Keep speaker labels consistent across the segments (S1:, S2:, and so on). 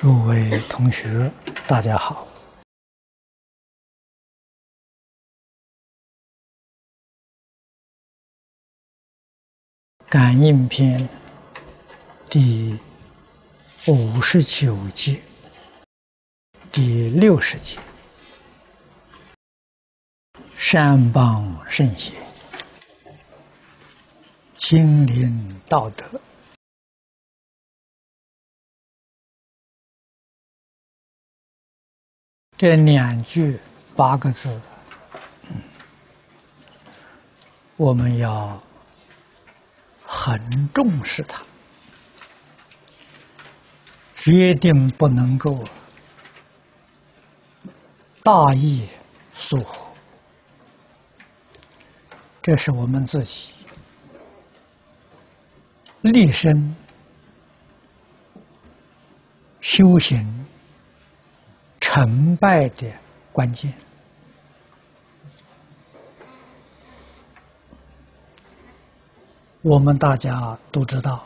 S1: 诸位同学，大家好。感应篇第59节，第60节，善邦圣贤，亲临道德。这2句8个字，我们要很重视它，决定不能够大意疏忽。这是我们自己立身修行成败的关键。我们大家都知道，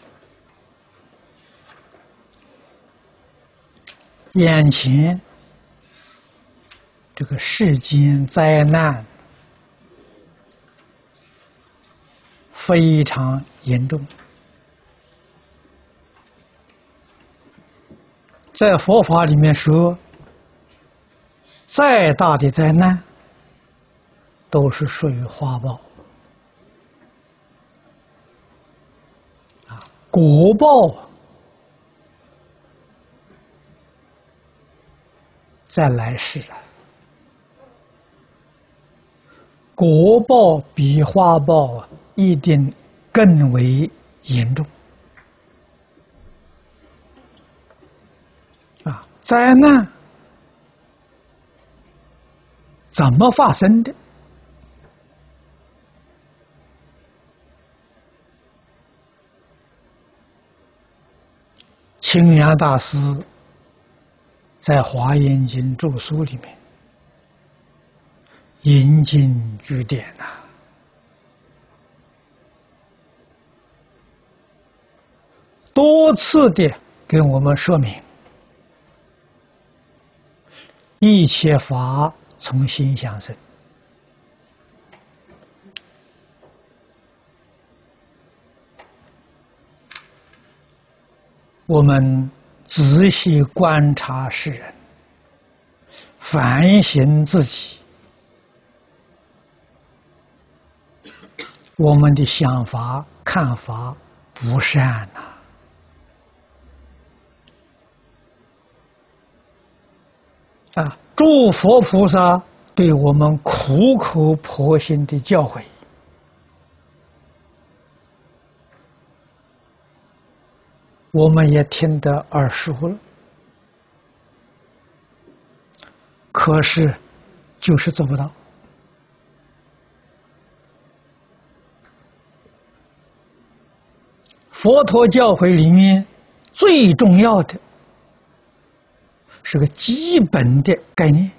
S1: 眼前这个世间灾难非常严重，在佛法里面说，再大的灾难都是属于花报，果报在来世了，果报比花报一定更为严重。灾难怎么发生的？清凉大师在《华严经》注疏里面引经据典多次的给我们说明，一切法从心想生。我们仔细观察世人，反省自己，我们的想法看法不善诸佛菩萨对我们苦口婆心的教诲，我们也听得耳熟了，可是就是做不到。佛陀教诲里面最重要的是个基本的概念，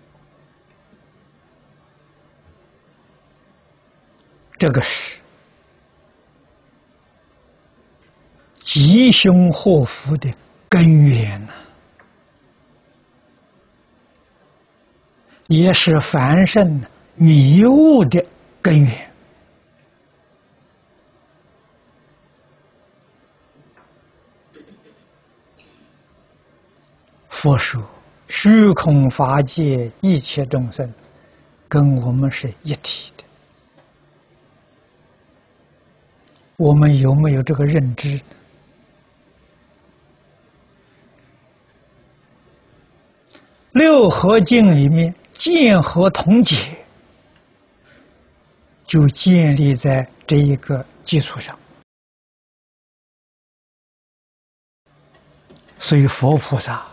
S1: 这个是吉凶祸福的根源也是凡圣迷悟的根源。佛说虚空法界一切众生跟我们是一体的，我们有没有这个认知呢？六合经里面见合同解，就建立在这一个基础上。所以佛菩萨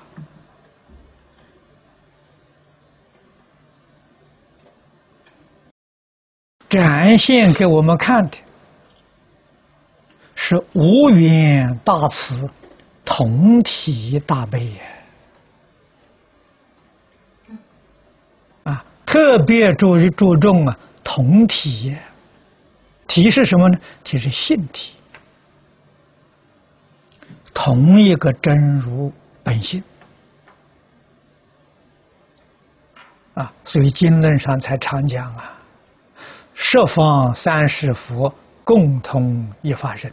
S1: 展现给我们看的是无缘大慈，同体大悲特别注重同体，体是什么呢？体是性体，同一个真如本性啊，所以经论上才常讲啊，十方三世佛共同一法身。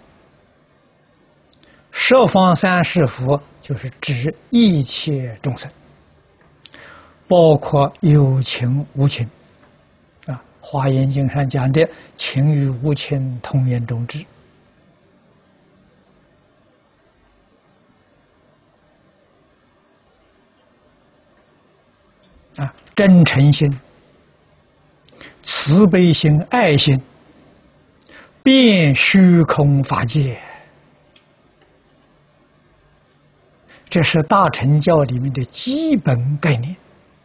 S1: 十方三世佛就是指一切众生，包括有情无情啊，《华严经》上讲的情与无情同源种智啊，真诚心、慈悲心、爱心，遍虚空法界。这是大乘教里面的基本概念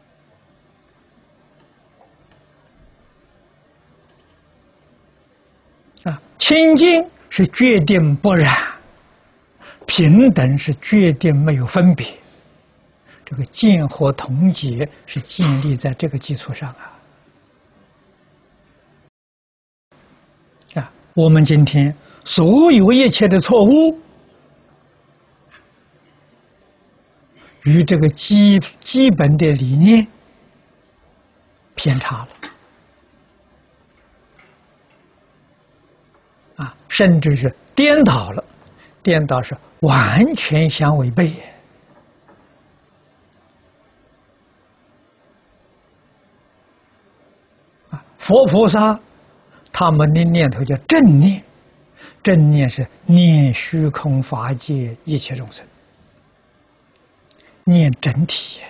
S1: 啊，清净是决定不染，平等是决定没有分别，这个见和同解是建立在这个基础上啊！我们今天所有一切的错误，与这个基本的理念偏差了啊，甚至是颠倒了，颠倒是完全相违背啊！佛菩萨他们的念头叫正念，正念是念虚空法界一切众生。念整体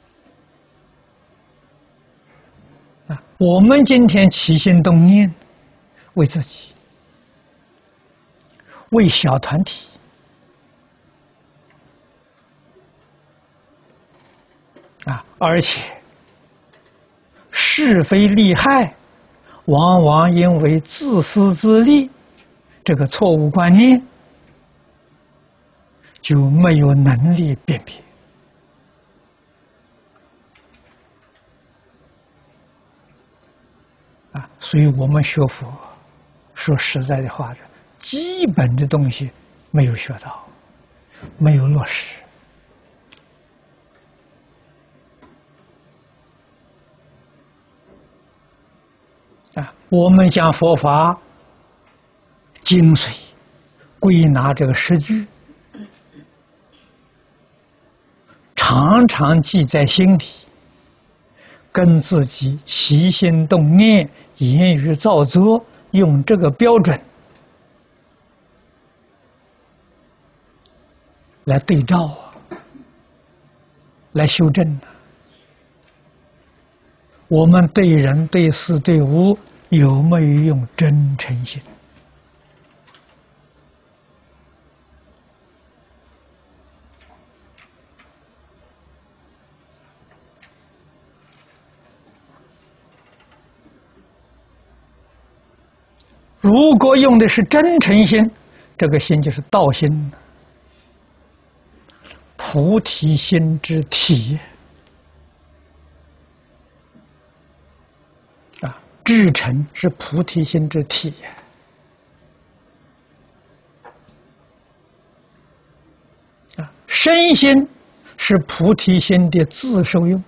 S1: 啊！我们今天起心动念，为自己，为小团体啊，而且是非利害，往往因为自私自利这个错误观念，就没有能力辨别。所以我们学佛，说实在的话，基本的东西没有学到，没有落实啊。我们讲佛法精髓，归纳这个十句，常常记在心里，跟自己起心动念、言语造作，用这个标准来对照来修正我们对人、对事、对物有没有用真诚心？如果用的是真诚心，这个心就是道心，菩提心之体啊，至诚是菩提心之体啊，身心是菩提心的自受用，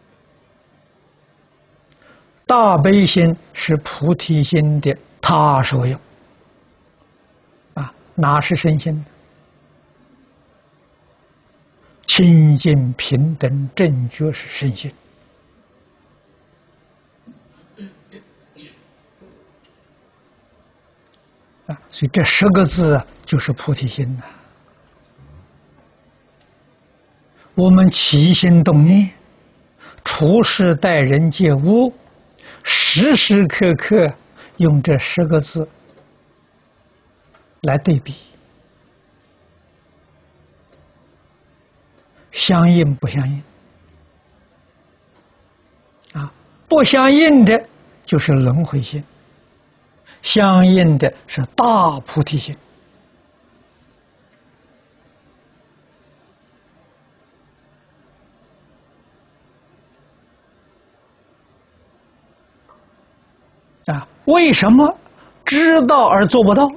S1: 大悲心是菩提心的他受用啊，哪是身心？清净平等正觉是身心啊，所以这10个字就是菩提心呐。我们起心动念、处事待人接物，时时刻刻用这10个字来对比，相应不相应？啊，不相应的就是轮回心，相应的是大菩提心。啊，为什么知道而做不到？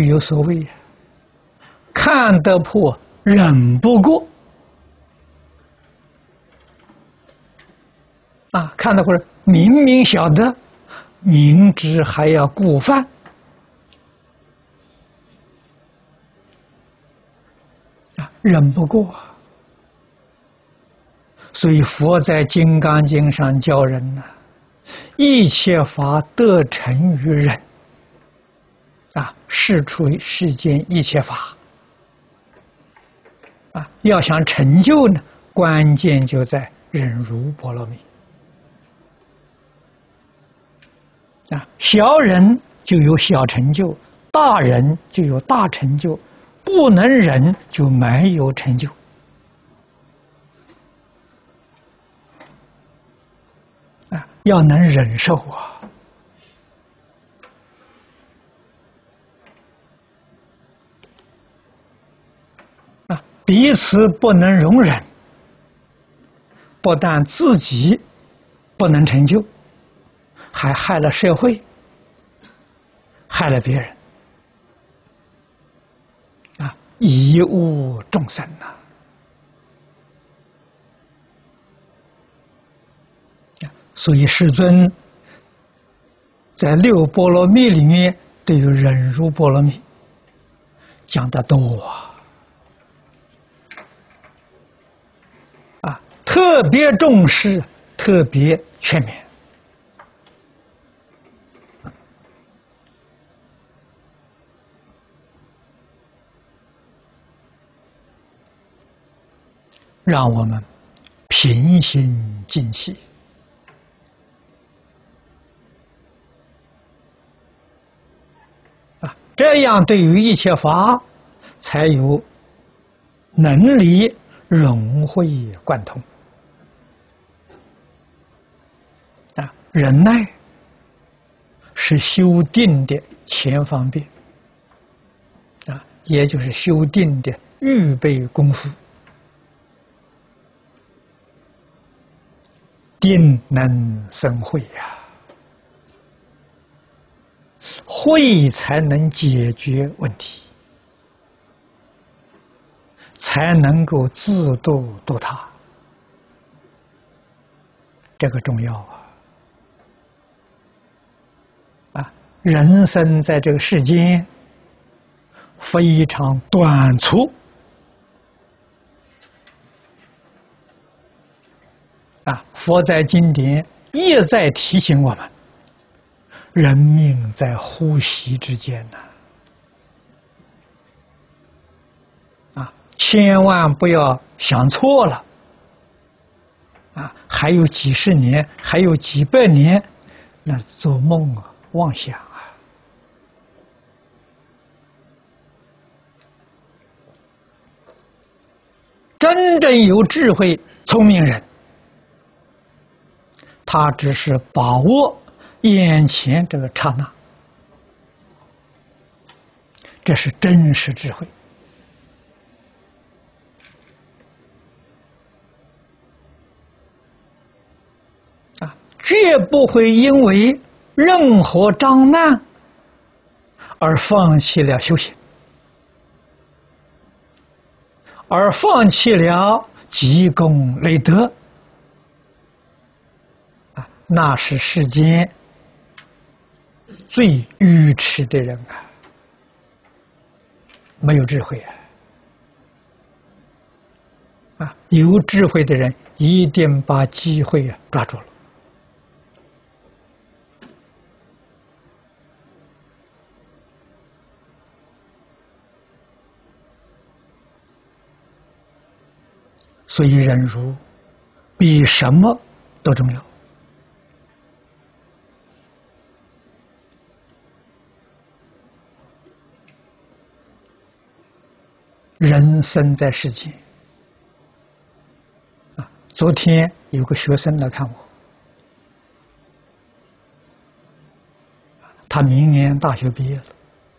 S1: 语有所谓呀，看得破，忍不过。啊，看得破，明明晓得，明知还要故犯。啊，忍不过。所以佛在《金刚经》上教人呢，一切法得成于忍。啊，是出世间一切法。啊，要想成就呢，关键就在忍辱波罗蜜。啊，小忍就有小成就，大忍就有大成就，不能忍就没有成就。啊，要能忍受啊！啊，彼此不能容忍，不但自己不能成就，还害了社会，害了别人。啊，贻误众生呐！所以世尊在六波罗蜜里面对于忍辱波罗蜜讲得多啊，特别重视，特别劝勉。让我们平心静气。这样对于一切法才有能力融会贯通。啊，忍耐是修定的前方便，啊，也就是修定的预备功夫。定能生慧呀，慧才能解决问题，才能够自度度他，这个重要啊！啊，人生在这个世间非常短促。啊，佛在经典一再提醒我们：人命在呼吸之间呐！啊，千万不要想错了。啊，还有几十年，还有几百年，那做梦啊，妄想啊！真正有智慧、聪明人，他只是把握眼前这个刹那，这是真实智慧。啊，绝不会因为任何障难而放弃了修行，而放弃了积功累德。那是世间最愚痴的人啊，没有智慧啊！啊，有智慧的人一定把机会啊抓住了。所以忍辱比什么都重要。人生在世间，啊，昨天有个学生来看我，他明年大学毕业了，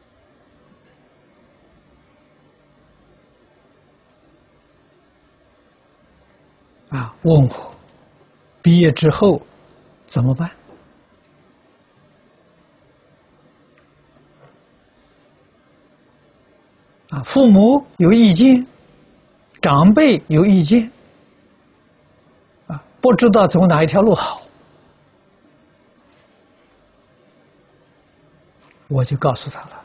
S1: 啊，问我毕业之后怎么办？ 父母有意见，长辈有意见，不知道走哪一条路好，我就告诉他了：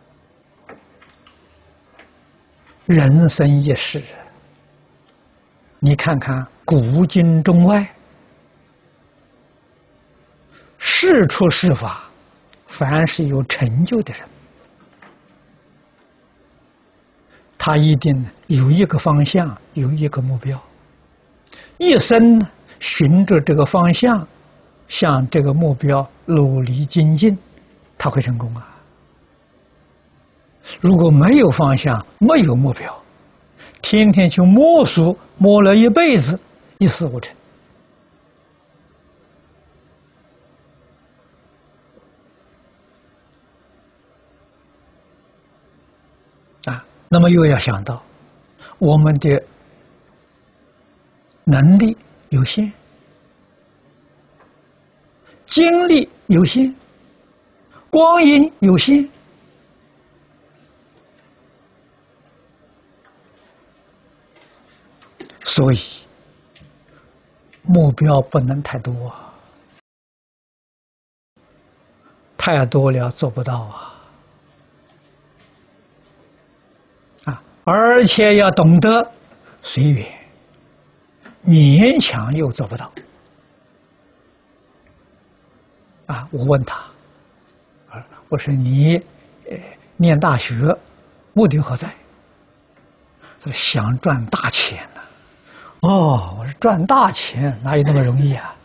S1: 人生一世，你看看古今中外，世出世法，凡是有成就的人，他一定有一个方向，有一个目标，一生呢循着这个方向，向这个目标努力精进，他会成功啊。如果没有方向，没有目标，天天去摸索，摸了一辈子，一事无成。那么又要想到，我们的能力有限，精力有限，光阴有限，所以目标不能太多，太多了做不到啊。而且要懂得随缘，勉强又做不到。我问他，我说你念大学目的何在？他说想赚大钱呢。我说赚大钱哪有那么容易啊？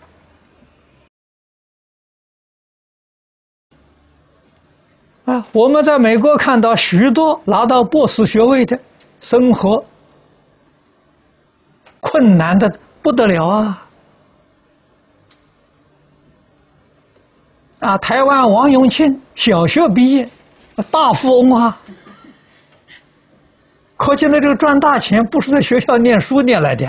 S1: 我们在美国看到许多拿到博士学位的，生活困难的不得了啊！台湾王永庆小学毕业，大富翁啊！可见这个赚大钱不是在学校念书念来的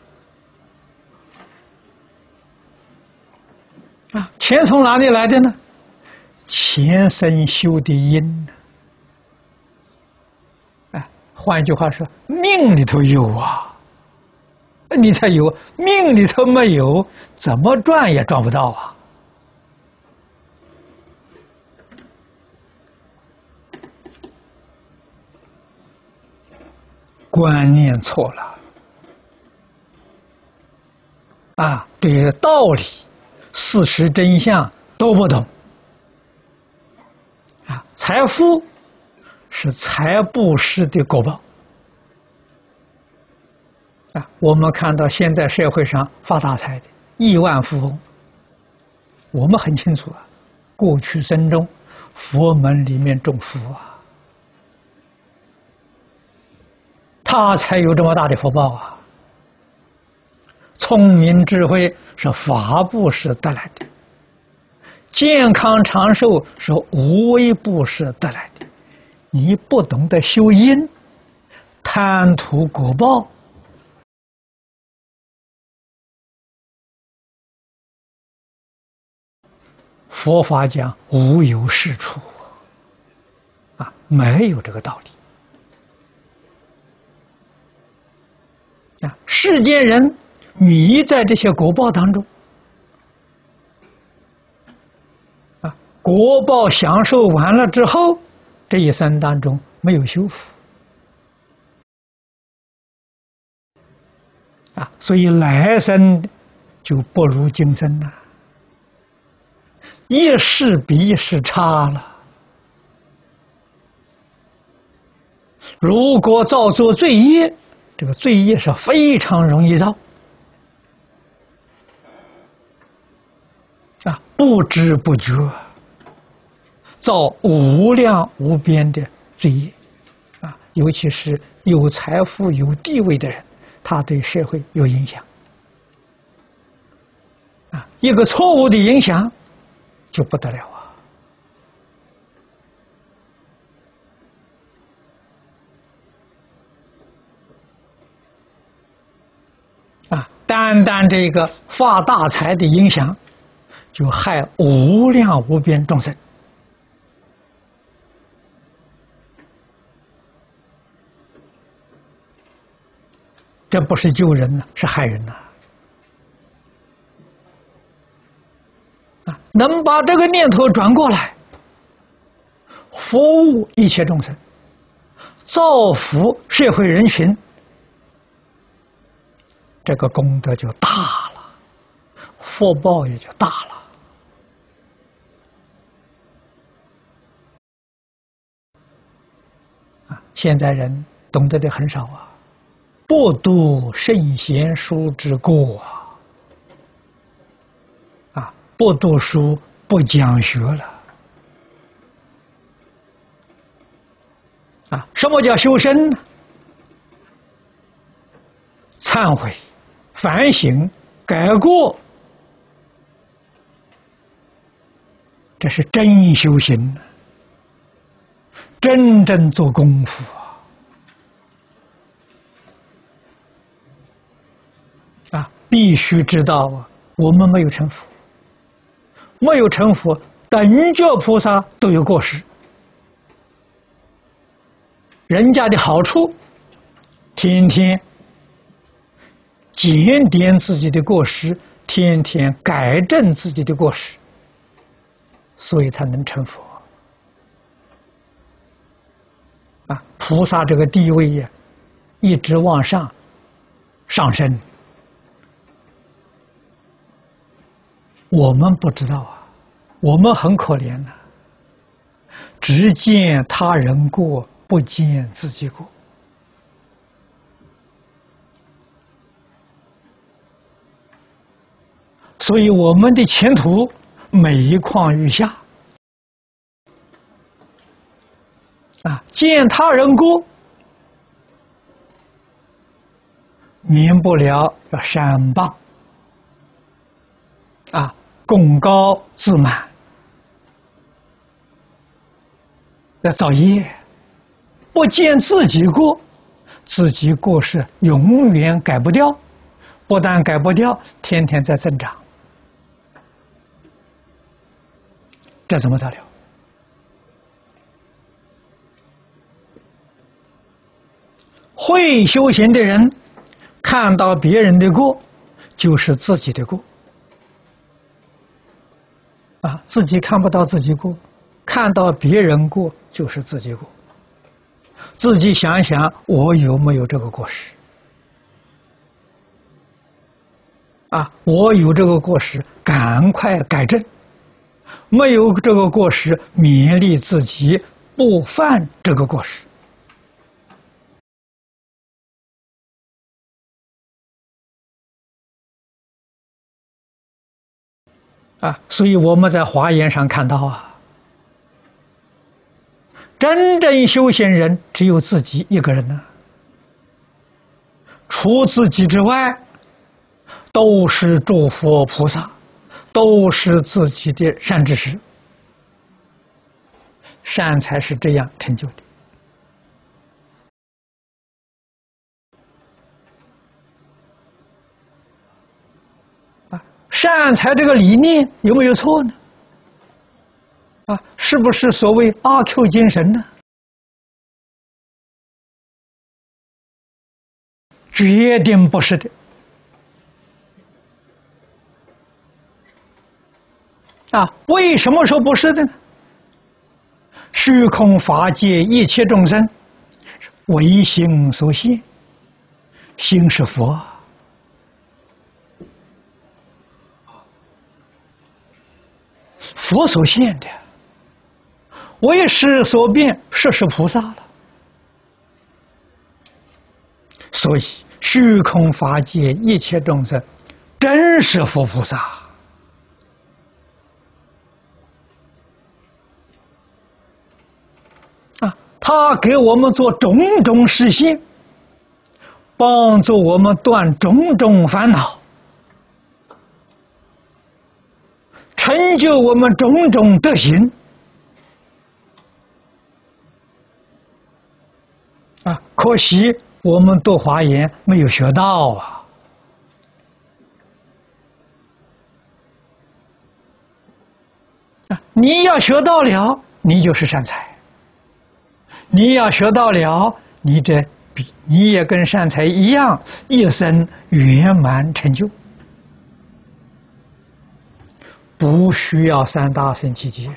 S1: 钱从哪里来的呢？前生修的因。换一句话说，命里头有啊，你才有，命里头没有，怎么赚也赚不到啊。观念错了对道理、事实真相都不懂财富是财布施的果报我们看到现在社会上发大财的亿万富翁，我们很清楚过去生中佛门里面种福他才有这么大的福报聪明智慧是法布施得来的，健康长寿是无为布施得来的。你不懂得修因，贪图果报，佛法讲无有是处没有这个道理世间人迷在这些果报当中果报享受完了之后，这一生当中没有修复所以来生就不如今生了，一世比一世差了。如果造作罪业，这个罪业是非常容易造不知不觉造无量无边的罪业尤其是有财富有地位的人，他对社会有影响一个错误的影响就不得了单单这个发大财的影响，就害无量无边众生这不是救人呐，是害人呐！能把这个念头转过来，服务一切众生，造福社会人群，这个功德就大了，福报也就大了。现在人懂得的很少啊，不读圣贤书之过不读书，不讲学了什么叫修身呢？忏悔、反省、改过，这是真修行，真正做功夫必须知道我们没有成佛，没有成佛，等觉菩萨都有过失。人家的好处，天天检点自己的过失，天天改正自己的过失，所以才能成佛。菩萨这个地位一直往上升。我们不知道我们很可怜只见他人过，不见自己过。所以我们的前途每况愈下见他人过，免不了要煽谤功高自满，要造业。不见自己过，自己过失永远改不掉，不但改不掉，天天在增长，这怎么得了？会修行的人看到别人的过，就是自己的过自己看不到自己过，看到别人过就是自己过。自己想想，我有没有这个过失我有这个过失，赶快改正；没有这个过失，勉励自己不犯这个过失。所以我们在华严上看到真正修行人只有自己一个人除自己之外，都是诸佛菩萨，都是自己的善知识，善才是这样成就的。善财这个理念有没有错呢？是不是所谓阿 Q 精神呢？决定不是的。为什么说不是的呢？虚空法界一切众生，唯心所现，心是佛佛所现的，为识所变，识是菩萨了。所以虚空法界一切众生，真是佛菩萨他给我们做种种示现，帮助我们断种种烦恼，成就我们种种德行可惜我们读华严没有学到你要学到了，你就是善财；你要学到了，你这你也跟善财一样，一生圆满成就，不需要三大圣契机。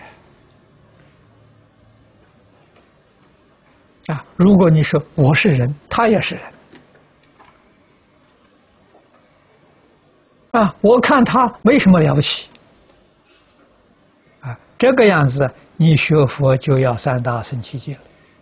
S1: 如果你说我是人，他也是人，我看他没什么了不起，这个样子，你学佛就要三大圣契机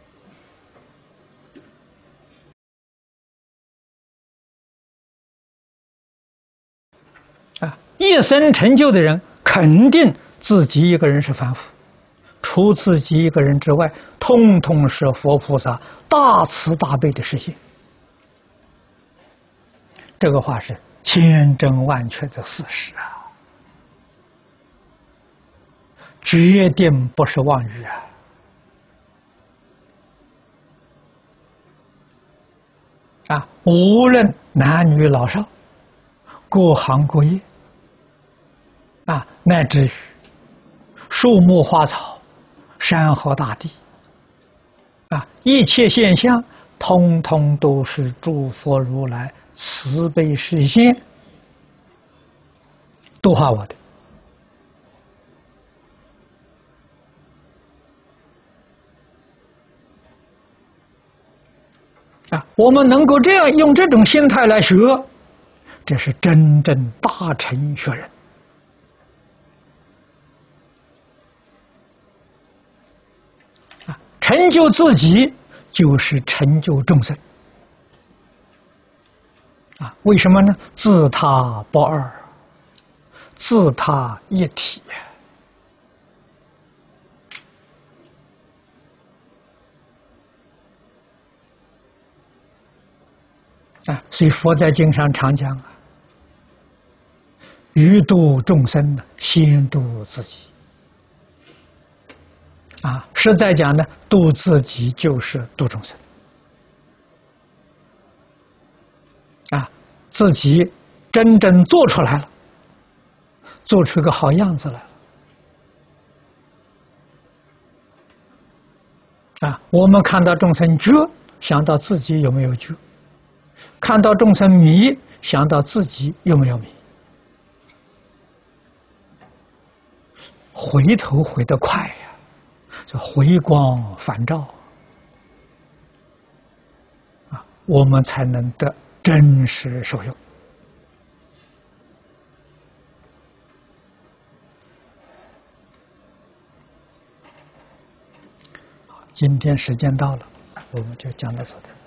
S1: 了。一生成就的人，肯定自己一个人是凡夫，除自己一个人之外，通通是佛菩萨大慈大悲的实现。这个话是千真万确的事实决定不是妄语无论男女老少，各行各业乃至于树木花草、山河大地一切现象，通通都是诸佛如来慈悲示现度化我的。我们能够这样用这种心态来学，这是真正大成学人成就自己就是成就众生为什么呢？自他不二，自他一体所以佛在经上常讲欲度众生先度自己实在讲呢，度自己就是度众生自己真正做出来了，做出一个好样子来了我们看到众生觉，想到自己有没有觉；看到众生迷，想到自己有没有迷。回头回得快这回光返照我们才能得真实受用。今天时间到了，我们就讲到这里。